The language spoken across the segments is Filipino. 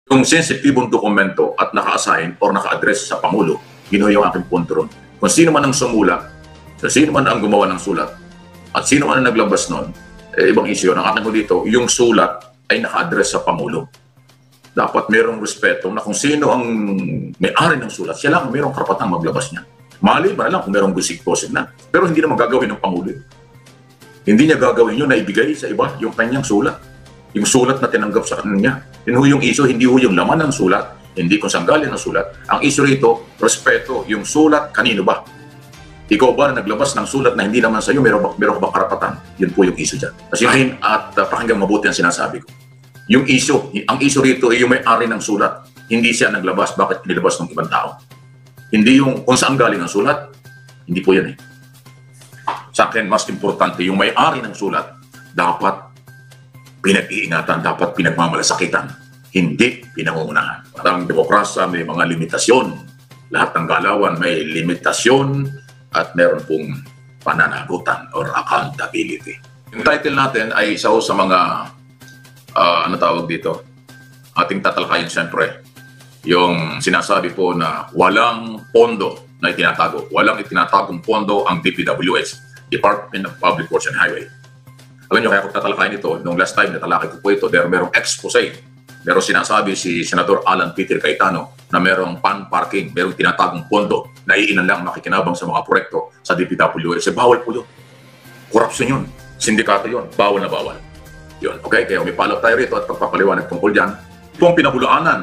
Yung sensitibong dokumento at naka-assign or naka-address sa Pangulo, yun yung aking punto ron. Kung sino man ang sumulat, sino man ang gumawa ng sulat, at sino man ang naglabas nun, ibang issue. Ang akin ko dito, yung sulat ay naka-address sa Pangulo. Dapat merong respeto na kung sino ang may-ari ng sulat, siya lang merong karapatang maglabas niya. Maliban na lang kung merong gusik-gusik na. Pero hindi naman gagawin ng Pangulo. Hindi niya gagawin yun na ibigay sa iba yung kanyang sulat. Yung sulat na tinanggap sa kanya. Yun yung issue, hindi yung laman ng sulat, hindi kung saan galing ang sulat. Ang issue rito, respeto, yung sulat, kanino ba? Ikaw ba na naglabas ng sulat na hindi naman sa iyo, meron ka bang karapatan? Yun po yung issue dyan. Kasi pakinggan mabuti ang sinasabi ko. Yung issue, ang issue rito ay yung may-ari ng sulat. Hindi siya naglabas, bakit nilabas ng ibang tao? Hindi yung kung saan galing ang sulat, hindi po yan eh. Sa akin, mas importante, yung may-ari ng sulat, dapat pinag-iingatan, dapat pinagmamalasakitan, hindi pinangungunahan. Ang demokrasya may mga limitasyon. Lahat ng galawan may limitasyon at meron pong pananagutan or accountability. Yung title natin ay isa sa mga, ano tawag dito, ating tatalakayin siyempre. Yung sinasabi po na walang pondo na itinatago. Walang itinatagong pondo ang DPWH, Department of Public Works and Highway. Alam nyo, kaya kung tatalakayin ito, nung last time natalakay ko po ito, merong expose. Merong sinasabi si Senador Alan Peter Cayetano na merong pan-parking, merong tinatagong pondo na iilan lang makikinabang sa mga proyekto sa DPWH. Bawal po yun. Korupsyon yun. Sindikato yun. Bawal na bawal. Yun. Okay? Kaya umipalap tayo rito at pagpapaliwanag tungkol dyan. Ito ang pinabulaanan.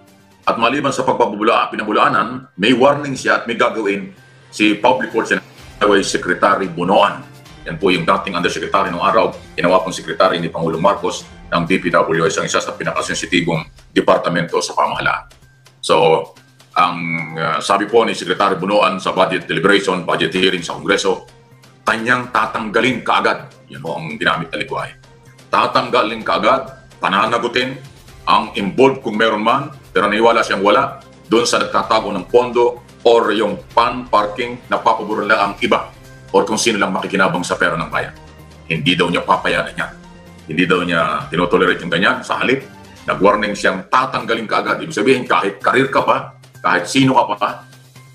At maliban sa pinabulaanan, may warning siya at may gagawin si Public Works and Highway Secretary Bunoan. Yan po yung dating undersecretary ng araw, ginawa pong sekretary ni Pangulong Marcos ng DPWH, ang isa sa pinakasensitibong departamento sa pamahalaan. So, ang sabi po ni Secretary Bunoan sa budget deliberation, budget hearing sa Kongreso, kanyang tatanggalin kaagad. Yan po ang ginamit na ligwahe. Tatanggalin kaagad, pananagutin ang involved kung meron man, pero naiwala siyang wala, doon sa nagtatago ng pondo or yung pan-parking na papaboran lang ang iba or kung sino lang makikinabang sa pera ng bayan. Hindi daw niya papayagan yan. Hindi daw niya tinotolerate yung ganyan. Sa halip, nag-warning siyang tatanggalin ka agad. Ibig sabihin, kahit karir ka pa, kahit sino ka pa,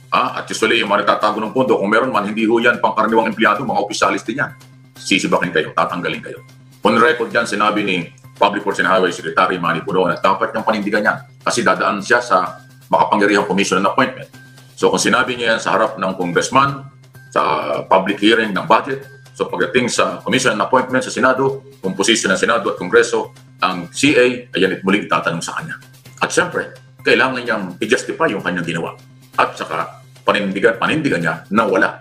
at usually yung mga nagtatago ng pondo, kung meron man, hindi ho yan pangkaraniwang empleyado, mga opisyalis din yan. Sisibakin kayo, tatanggalin kayo. On record yan, sinabi ni Public Works and Highway Secretary Manny Puno na dapat niyang panindigan yan kasi dadaan siya sa makapangyarihang commission and appointment. So kung sinabi niya yan sa harap ng congressman, sa public hearing ng budget. So pagdating sa commission and appointment sa Senado, composition ng Senado at Kongreso, ang CA, ayan muling itatanong sa kanya. At siyempre, kailangan niyang i-justify yung kanyang ginawa. At saka panindigan niya na wala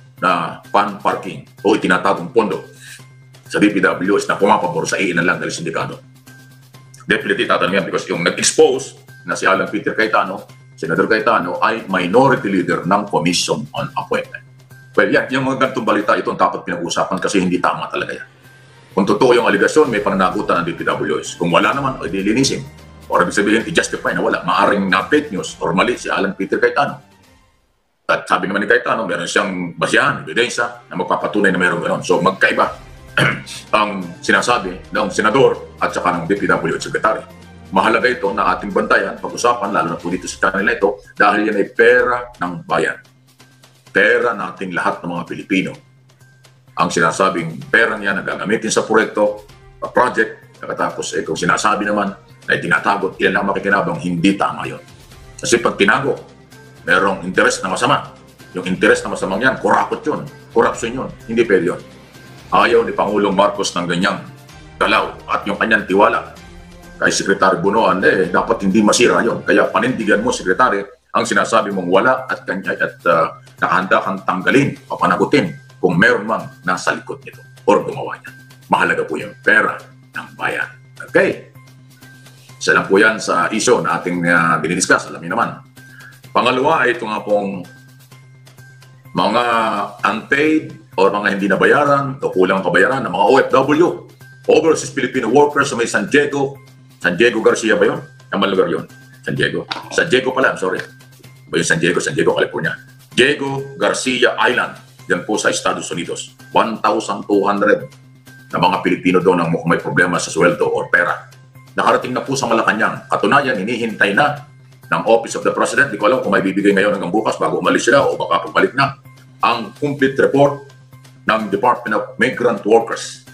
na pan-parking o itinatagong pondo sa DPWH na pumapabor sa iinan lang dahil sindikado. Definitely tatanong yan because yung nag-expose na si Alan Peter Cayetano, Senador Cayetano ay minority leader ng Commission on Appointment. Well, yan, yung mga ganitong balita, ito ang dapat pinag-uusapan kasi hindi tama talaga yan. Kung totoo yung aligasyon, may pananagutan ng DPWH. Kung wala naman, o dilinisin. O ibig sabihin, i-justify na wala. Maaring na fake news or mali si Alan Peter Cayetano. At sabi naman ni Cayetano, meron siyang basihan, ebidensya na magpapatunay na meron gano'n. So magkaiba ang sinasabi ng senador at saka ng DPWH Secretary. Mahalaga ito na ating bantayan, pag-usapan, lalo na po dito sa channel na ito, dahil yan ay pera ng bayan. Pera nating lahat ng mga Pilipino. Ang sinasabing pera niya na gagamitin sa proyekto, project, nakatapos kung sinasabi naman na itinatago, ilan lang makikinabang, hindi tama yun. Kasi pag tinago, merong interest na masama. Yung interest na masamang yan, kurakot yun, corruption yun, hindi pwede yun. Ayaw ni Pangulong Marcos ng ganyang galaw at yung kanyang tiwala kay Secretary Bunoan, dapat hindi masira yun. Kaya panindigan mo, Secretary, ang sinasabi mong wala at nakahanda kang tanggalin o panagutin kung meron mang nasa likod nito or gumawa niya. Mahalaga po yung pera ng bayan. Okay? Isa lang po yan sa issue na ating dinidiscuss. Alam niyo naman. Pangalawa ay ito nga pong mga unpaid or mga hindi nabayaran o kulang kabayaran ng mga OFW, Overseas Filipino Workers sa may San Diego Garcia ba yun? Tamal lugar yun. San Diego pala, I'm sorry. Ba yung San Diego, California. Diego Garcia Island, yan po sa Estados Unidos. 1,200 na mga Pilipino doon ang mukhang may problema sa sweldo o pera. nakarating na po sa Malacanang. Katunayan, hinihintay na ng Office of the President. Di ko alam kung may bibigay ngayon hanggang bukas bago umalis sila o baka pagbalik na ang complete report ng Department of Migrant Workers.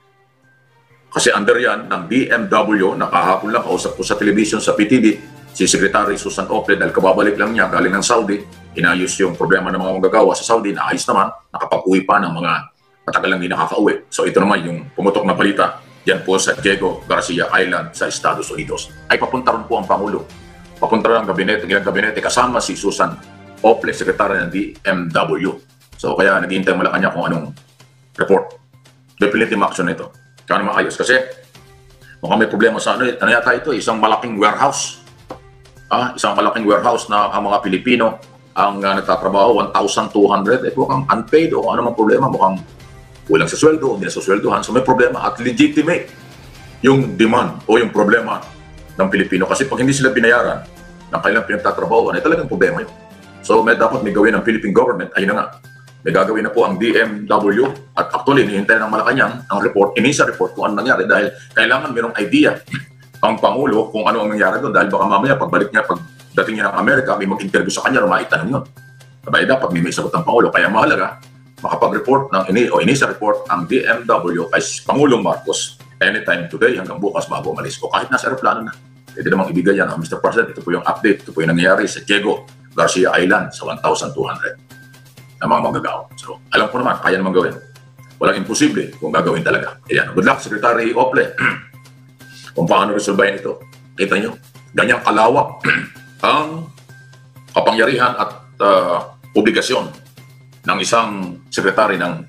Kasi under yan ng DMW, nakahapon lang kausap ko sa television sa PTV, si Secretary Susan Ople, dahil kababalik lang niya galing ng Saudi, inayos yung problema ng mga manggagawa sa Saudi, naayos naman, nakapag-uwi pa ng mga matagal lang hindi nakaka-uwi. So ito naman yung pumutok na balita, yan po sa Diego Garcia Island sa Estados Unidos. Ay papunta rin po ang Pangulo. Papunta rin ang gabinete, ilang gabinete, kasama si Susan Ople, Secretary ng DMW. So kaya naghihintay mo lang kanya kung anong report. Definitive action nito. Kaya naman ayos kasi mukhang may problema sa ano yata ito, isang malaking warehouse. Isang malaking warehouse na ang mga Pilipino ang nagtatrabaho, 1,200. Mukhang unpaid o ano mang problema, mukhang walang sa sweldo, hindi na sa sweldohan. So may problema at legitimate yung demand o yung problema ng Pilipino. Kasi pag hindi sila binayaran ng kanilang pinagtatrabaho, ay talagang problema yun. So dapat may gawin ng Philippine government, ayun na nga. May gagawin na po ang DMW at actually, hinihintay ng Malacanang ang report, inisa report kung ano nangyari dahil kailangan mayroong idea ang Pangulo kung ano ang nangyari doon dahil baka mamaya pagdating niya ng Amerika, may mag-interview sa kanya o maitanong yun. Sabay dapat may sagot ang Pangulo. Kaya mahalaga, makapag-report o inisa report ang DMW kay Pangulong Marcos anytime today hanggang bukas bago umalis. O kahit nasa aeroplano na, pwede namang ibigay yan. Mr. President, ito po yung update, ito po yung nangyayari sa Diego Garcia Island sa 1,200 na mga manggagawa. So, alam ko naman, kaya naman gawin. Walang imposible kung gagawin talaga. Ayan. Good luck, Secretary Ople. Kung paano resolbahin ito. Kita nyo, ganyang kalawak ang kapangyarihan at obligasyon ng isang sekretary ng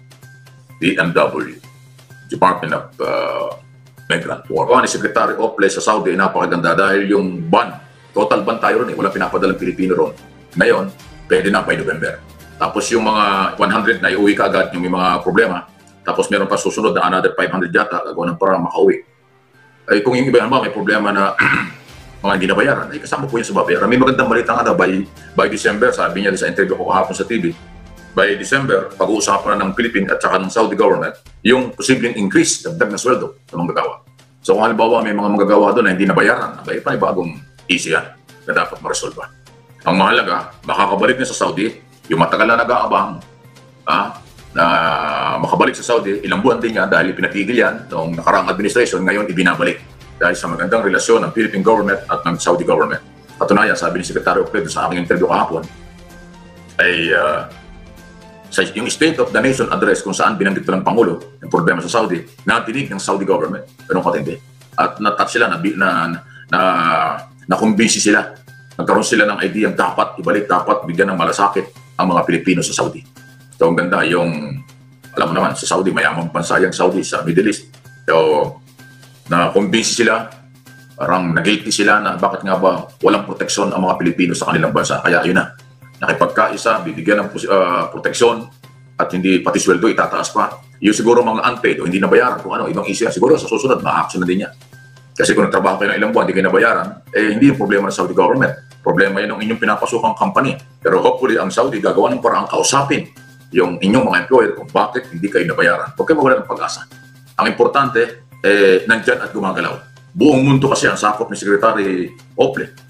DMW, Department of Migrant Workers. Ni Secretary Ople sa Saudi, napakaganda dahil yung ban, total ban tayo ron walang pinapadalang Pilipino ron. Ngayon, pwede na by November. Tapos yung mga 100 na iuwi ka agad yung may mga problema. Tapos meron pa susunod na another 500 yata gagawin ng para makauwi. Ay kung yung iba naman may problema na mga hindi nabayaran, ay kasama po yun sa babayaran. May magandang balita nga by December, sabi niya sa interview ko kahapon sa TV, by December, pag-uusapan na ng Philippine at saka ng Saudi government, yung posibleng increase, dagdag na sweldo ng manggagawa. So kung halimbawa may mga manggagawa doon na hindi nabayaran, ay bagong issue yan na dapat ma-resolve. Ang mahalaga, makakabalik na sa Saudi, yung matagal na nag-aabang na makabalik sa Saudi, ilang buwan din yan dahil pinatigil yan noong nakaraang administration, ngayon ibinabalik dahil sa magandang relasyon ng Philippine government at ng Saudi government. Katunayan, sabi ni Secretary Ople sa aking interview kahapon, ay sa yung State of the Nation address kung saan binanggit ng Pangulo yung problema sa Saudi, natinig ng Saudi government. Pero katindi. At natouch sila, na-convince sila. Nagkaroon sila ng idea dapat ibalik, dapat bigyan ng malasakit ang mga Pilipino sa Saudi. So, ang ganda yung, alam mo naman, sa Saudi, mayamang bansa yung Saudi sa Middle East. So, na-convince sila, parang nag-guilty sila na bakit nga ba walang proteksyon ang mga Pilipino sa kanilang bansa. Kaya yun na, nakipagkaisa, bibigyan ng proteksyon at hindi pati sweldo itataas pa. Yung siguro mga unpaid o hindi nabayaran kung ano, ibang issue yan. Siguro sa susunod, ma-action na din yan. Kasi kung nagtrabaho kayo ng ilang buwan, hindi kayo nabayaran, hindi yung problema ng Saudi government. Problema yun ng inyong pinapasukang company. Pero hopefully, ang Saudi gagawa ng parang kausapin yung inyong mga employer kung bakit hindi kayo nabayaran. Huwag kayo mawala ng pag-asa. Ang importante, nandyan at gumagalaw. Buong mundo kasi ang sakop ni Secretary Ople.